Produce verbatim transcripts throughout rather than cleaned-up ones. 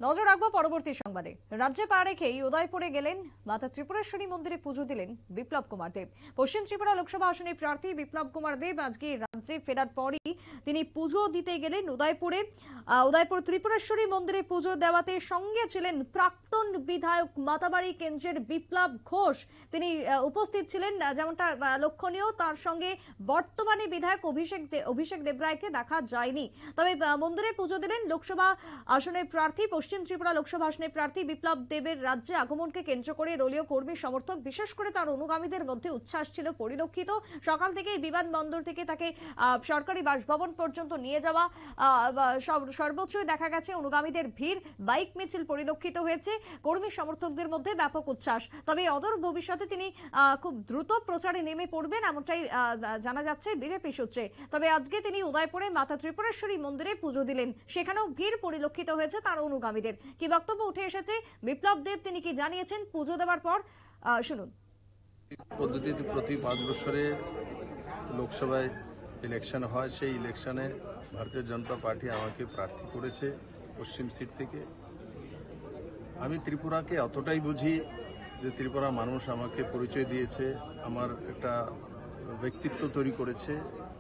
নজর রাখবো পরবর্তী সংবাদে। রাজ্যে পা রেখেই উদয়পুরে গেলেন মাতা ত্রিপুরেশ্বরী মন্দিরে পুজো দিলেন বিপ্লব কুমার দেব। পশ্চিম ত্রিপুরা লোকসভা আসনের প্রার্থী বিপ্লব কুমার দেব আজকে রাজ্যে ফেরার পরই তিনি পুজো দিতে গেলেন উদয়পুরে। উদয়পুর ত্রিপুরেশ্বরী মন্দিরে পুজো দেওয়াতে সঙ্গে ছিলেন প্রাক্তন বিধায়ক মাতাবাড়ি কেন্দ্রের বিপ্লব ঘোষ। তিনি উপস্থিত ছিলেন, যেমনটা লক্ষণীয়। তার সঙ্গে বর্তমানে বিধায়ক অভিষেক অভিষেক দেবরায়কে দেখা যায়নি। তবে মন্দিরে পুজো দিলেন লোকসভা আসনের প্রার্থী পশ্চিম ত্রিপুরা লোকসভা আসনের প্রার্থী বিপ্লব দেবের রাজ্যে আগমনকে কেন্দ্র করে দলীয় কর্মী সমর্থক, বিশেষ করে তার অনুগামীদের মধ্যে উচ্ছ্বাস ছিল পরিলক্ষিত। সকাল থেকেই বিমানবন্দর থেকে তাকে সরকারি বাসভবন পর্যন্ত নিয়ে যাওয়া, সর্বোচ্চই দেখা গেছে অনুগামীদের ভিড়, বাইক মিছিল পরিলক্ষিত হয়েছে, কর্মী সমর্থকদের মধ্যে ব্যাপক উচ্ছ্বাস। তবে অদূর ভবিষ্যতে তিনি খুব দ্রুত প্রচারে নেমে পড়বেন এমনটাই জানা যাচ্ছে বিজেপি সূত্রে। তবে আজকে তিনি উদয়পুরে মাতা ত্রিপুরেশ্বরী মন্দিরে পুজো দিলেন, সেখানেও ভিড় পরিলক্ষিত হয়েছে তার অনুগামীদের। কি বক্তব্য উঠে এসেছে বিপ্লব দেব, তিনি কি জানিয়েছেন পুজো দেওয়ার পর, শুনুন। পদ্ধতিতে প্রতি পাঁচ বছরে লোকসভায় ইলেকশন হয়, সেই ইলেকশনে ভারতীয় জনতা পার্টি আমাকে প্রার্থী করেছে পশ্চিম সিট থেকে। আমি ত্রিপুরাকে অতটাই বুঝি যে ত্রিপুরা মানুষ আমাকে পরিচয় দিয়েছে, আমার একটা ব্যক্তিত্ব তৈরি করেছে।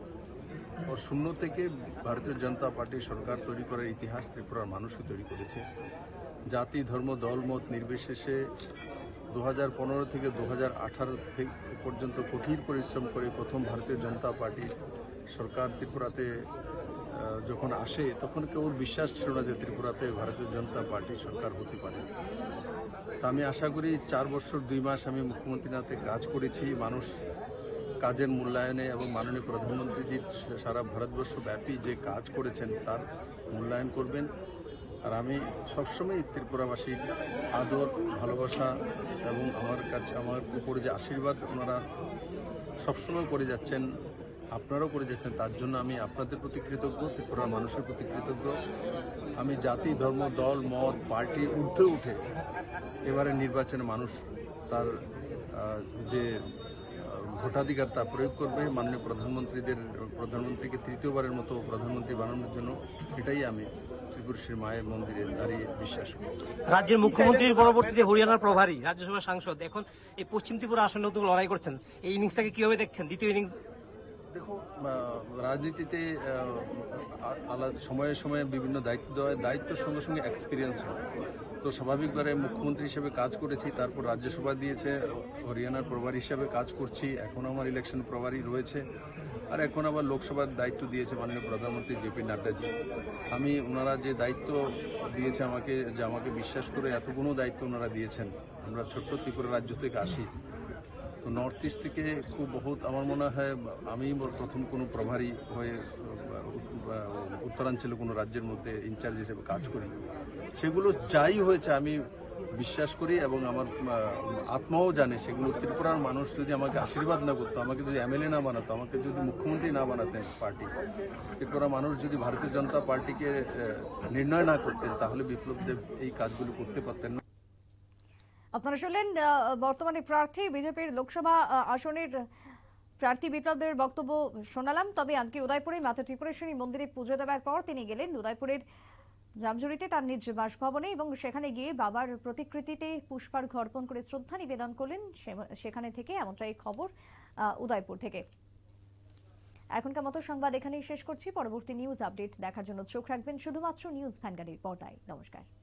ও শূন্য থেকে ভারতীয় জনতা পার্টি সরকার তৈরি করার ইতিহাস ত্রিপুরার মানুষও তৈরি করেছে। জাতি, ধর্ম, দল, মত নির্বিশেষে দু হাজার পনেরো থেকে দু হাজার আঠারো পর্যন্ত কঠিন পরিশ্রম করে প্রথম ভারতীয় জনতা পার্টি সরকার ত্রিপুরাতে যখন আসে, তখন কেউ বিশ্বাস ছিল না যে ত্রিপুরাতে ভারতীয় জনতা পার্টি সরকার হতে পারে। তা আমি আশা করি চার বছর দুই মাস আমি মুখ্যমন্ত্রীনাতে কাজ করেছি। মানুষ কাজের মূল্যায়নে এবং মাননীয় প্রধানমন্ত্রীজি সারা ভারতবর্ষ ব্যাপী যে কাজ করেছেন তার মূল্যায়ন করবেন। আর আমি সবসময় ত্রিপুরাবাসীর আদর, ভালোবাসা এবং আমার কাছে আমার উপরে যে আশীর্বাদ ওনারা সবসময় করে যাচ্ছেন, আপনারাও করে যাচ্ছেন, তার জন্য আমি আপনাদের প্রতি কৃতজ্ঞ, ত্রিপুরার মানুষের প্রতি কৃতজ্ঞ। আমি জাতি, ধর্ম, দল, মত, পার্টির ঊর্ধ্বে উঠে এবারে নির্বাচনে মানুষ তার যে ভোটাধিকার তা প্রয়োগ করবে মাননীয় প্রধানমন্ত্রীদের প্রধানমন্ত্রীকে তৃতীয়বারের মতো প্রধানমন্ত্রী বানানোর জন্য। এটাই আমি ত্রিপুরেশ্বরী মায়ের মন্দিরে দাঁড়িয়ে বিশ্বাস করি। রাজ্যের মুখ্যমন্ত্রীর পরবর্তীতে হরিয়ানার প্রভারী, রাজ্যসভার সাংসদ, এখন এই পশ্চিম ত্রিপুরা আসনে নতুন লড়াই করছেন। এই ইনিংসটাকে কিভাবে দেখছেন, দ্বিতীয় ইনিংস? দেখো, রাজনীতিতে আলাদা সময়ে সময়ে বিভিন্ন দায়িত্ব দেওয়া হয়, দায়িত্বের সঙ্গে সঙ্গে এক্সপিরিয়েন্স হয়। তো স্বাভাবিকভাবে মুখ্যমন্ত্রী হিসেবে কাজ করেছি, তারপর রাজ্যসভা দিয়েছে, হরিয়ানার প্রভারী হিসেবে কাজ করছি, এখন আমার ইলেকশন প্রভারী রয়েছে, আর এখন আবার লোকসভার দায়িত্ব দিয়েছে মাননীয় প্রধানমন্ত্রী জেপি নাড্ডাজি। আমি ওনারা যে দায়িত্ব দিয়েছে আমাকে, যে আমাকে বিশ্বাস করে এতগুলো দায়িত্ব ওনারা দিয়েছেন। আমরা ছোট্ট ত্রিপুরা রাজ্য থেকে আসি, তো নর্থ ইস্ট থেকে খুব বহুত আমার মনে হয় আমি প্রথম কোনো প্রভারী হয়ে উত্তরাঞ্চলে কোনো রাজ্যের মধ্যে ইনচার্জ হিসেবে কাজ করি। সেগুলো যাই হয়েছে আমি বিশ্বাস করি এবং আমার আত্মাও জানে সেগুলো ত্রিপুরার মানুষ যদি আমাকে আশীর্বাদ না করতো, আমাকে যদি এমএলএ না বানাতো, আমাকে যদি মুখ্যমন্ত্রী না বানাতেন পার্টি, ত্রিপুরা মানুষ যদি ভারতীয় জনতা পার্টিকে নির্ণয় না করতেন, তাহলে বিপ্লব দেব এই কাজগুলো করতে পারতেন না। আপনারা শুনলেন বর্তমানে প্রার্থী বিজেপির লোকসভা আসনের প্রার্থী বিপ্লব দেবের বক্তব্য শোনালাম। তবে আজকে উদয়পুরে মাতা ত্রিপুরেশ্বরী মন্দিরে পুজো দেওয়ার পর তিনি গেলেন উদয়পুরের জামজুড়িতে তার নিজ বাসভবনে এবং সেখানে গিয়ে বাবার প্রতিকৃতিতে পুষ্পার্ঘ অর্পণ করে শ্রদ্ধা নিবেদন করলেন। সেখানে থেকে এমনটাই খবর উদয়পুর থেকে। এখনকার মতো সংবাদ এখানেই শেষ করছি। পরবর্তী নিউজ আপডেট দেখার জন্য চোখ রাখবেন শুধুমাত্র নিউজ ভ্যানগাড়ির পর্দায়। নমস্কার।